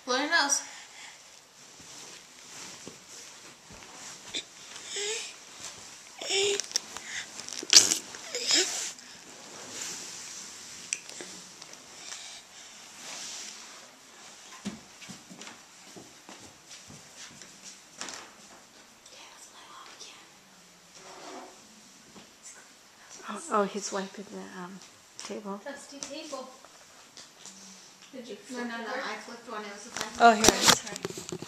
Blow your nose. Oh, he's wiping the table. Dusty table. Did you? No, I flipped one. It was the second. Oh, here it is. Sorry.